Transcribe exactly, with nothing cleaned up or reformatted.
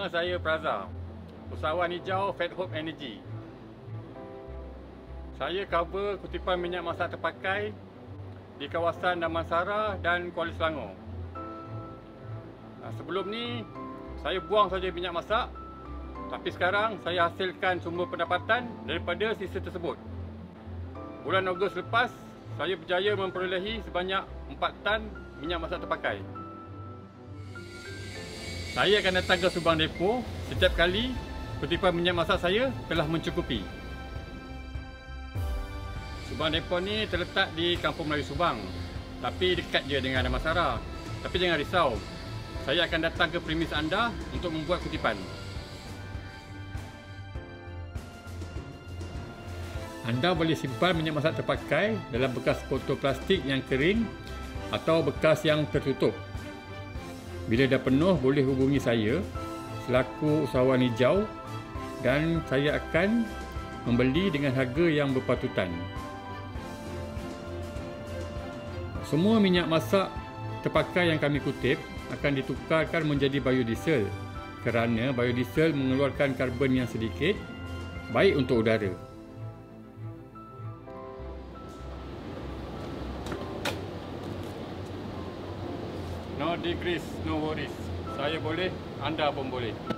Nama saya Praza, usahawan hijau Fat Hope Energy. Saya cover kutipan minyak masak terpakai di kawasan Damansara dan Kuala Selangor. Nah, sebelum ni saya buang saja minyak masak, tapi sekarang saya hasilkan sumber pendapatan daripada sisa tersebut. Bulan Ogos lepas, saya berjaya memperolehi sebanyak empat tan minyak masak terpakai. Saya akan datang ke Subang Depo setiap kali kutipan minyak masak saya telah mencukupi. Subang Depo ni terletak di Kampung Melayu Subang, tapi dekat je dengan Damansara. Tapi jangan risau, saya akan datang ke premis anda untuk membuat kutipan. Anda boleh simpan minyak masak terpakai dalam bekas botol plastik yang kering atau bekas yang tertutup. Bila dah penuh, boleh hubungi saya selaku usahawan hijau dan saya akan membeli dengan harga yang berpatutan. Semua minyak masak terpakai yang kami kutip akan ditukarkan menjadi biodiesel kerana biodiesel mengeluarkan karbon yang sedikit, baik untuk udara. No degrees, no worries. Saya boleh, anda pun boleh.